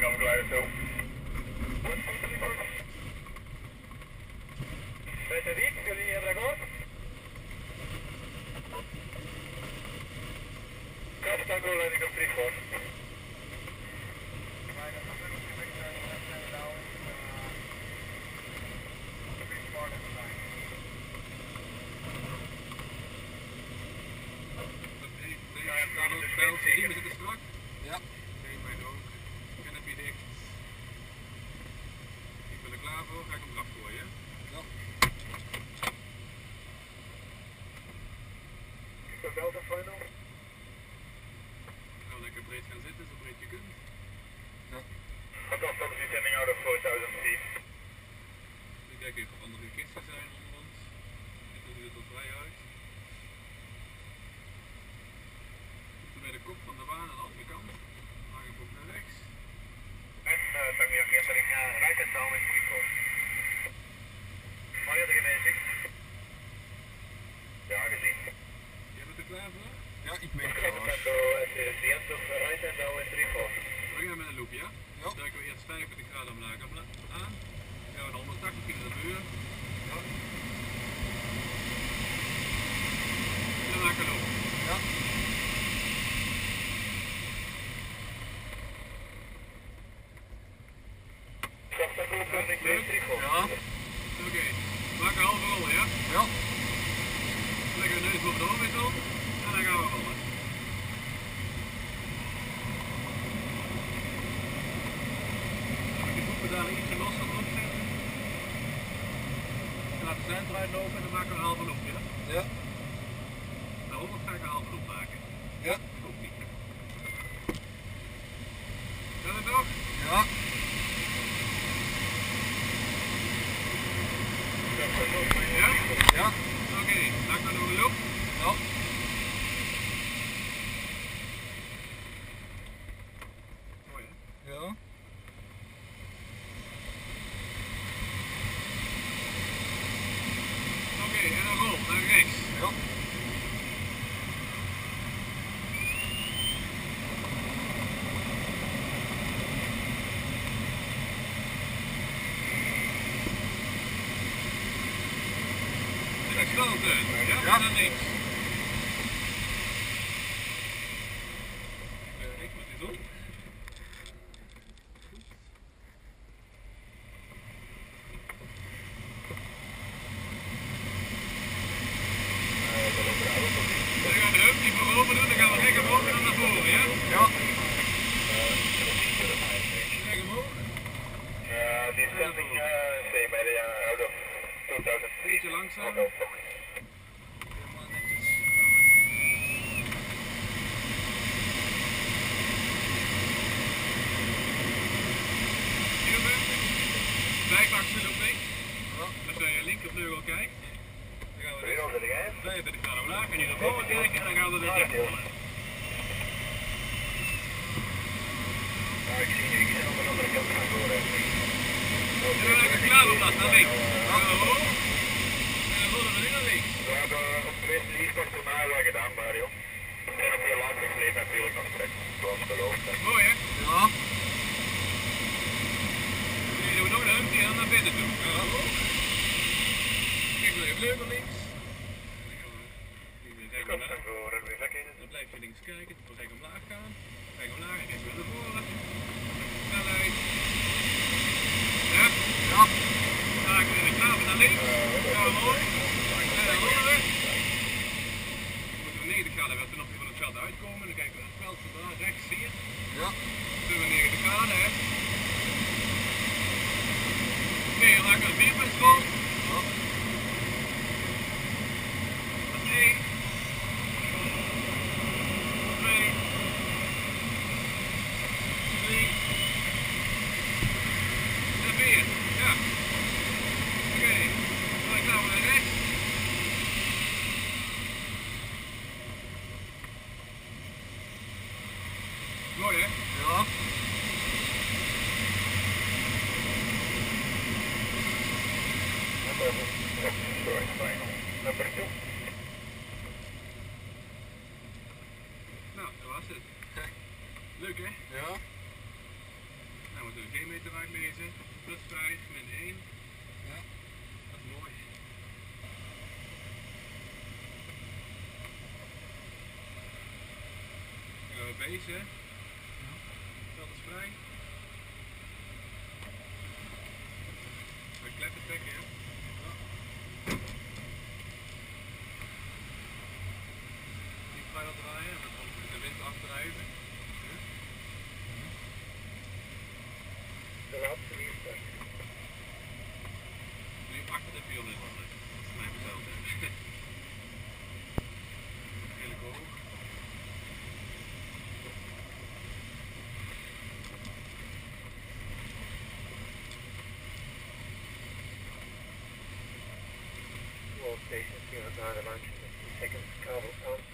come klaar zo. Met de wiep, jullie hebben dat gehoord? Tango landing op 3 voor. Riemen zitten strak? Ja. Nee, mijn ook. Canopy dicht. Ik ben er klaar voor, ga ik hem eraf gooien. Ja. Delta final. Nou, lekker breed gaan zitten, zo breed je kunt. Ja. Contact op descending out of 4000 feet. Nu kijken even of andere kisten zijn onder ons. Dit doen we tot vrij uit. Bij de kop van de baan aan de andere kant. Aangevoegd naar rechts. En dan weer instelling right and down in 3-4. Maar je hebt er geen zicht? Ja, gezien. Jij bent er klaar voor? Ja, ik ben klaar. The end of right and down in 3-4. We gaan met een loop, ja? Ja. Duiken we eerst 25 graden omlaag aan. Dan gaan we naar 180 in de muur. Ja. En dan maken we loop. Ja. Ja. Oké, maak een halve rol, ja? Ja. Leggen we de neus boven de hoofdwissel en dan gaan we rollen. De voetpedalen ietsje losser opzetten. En laten de zijde eruit lopen en dan maken we een halve loop, ja? Ja. Naar 100 ga ik een halve loop maken. Ja. Dat komt niet. Kan het nog? Ja. Ja? Ja. Oké, maak maar nog een loop. Ja. Mooi hè? Ja. Oké, en dan rol naar rechts. Ja. Gesloten, ja? Ja. En dan links. Ik moet dit doen. Dan gaan we de heup die voor open doen, dan gaan we recht omhoog en dan naar voren, ja? Ja. Recht omhoog. Descending, say by the out of 2000 feet. Ietsje langzaam. Helemaal netjes. Hier ben je. Bijpaksel op links. Als je je linkervleugel kijkt, dan gaan we rechts. 25 graden omlaag en hier naar voren kijken en dan gaan we er recht rollen. Ik zie ik aan de andere kant gaan door. En dan heb ik klaar op dat, naar links. Dan gaan we omhoog en dan rollen we weer naar links. We hebben op de west liefst normaal gedaan, Mario. En op heel laat gebleven natuurlijk nog trek, zoals beloofd. Mooi hè? Ja. Nu doen we nog een humpje en dan naar binnen toe. Ja. Kijk weer vleugel links. Dan blijf je links kijken, dan recht omlaag gaan. Recht omlaag en recht weer naar voren. Snelheid. Ja? Ja. Dan haken we de klaver naar links. Gaan we omhoog. En dan rollen we. Dan moeten we 90 graden weer ten opzichte van het veld uitkomen. Dan kijken we naar het veld van daar rechts, zie je? Ja. Dan doen we 90 graden hè. Oké, dan haken we de bierpenschool. Ja. Dat is 1. 2. 3. En 4. Ja. Oké. Dan gaan we naar rechts. Mooi hè? Ja. Number 2. Nou, dat was het. Leuk hè? Ja. Nou, gaan we zo de G-meter uitlezen. Plus 5, min 1. Ja. Dat is mooi. Dan gaan we bezen. Dat is vrij. Een klettertrekken, hè? Niet vrij dat draaien, dan komt de wind achteruit. De laatste liefde. Nu achter de pion is dat is mij hetzelfde. Redelijk hoog. World station 209 launch in 2 seconds, travel on.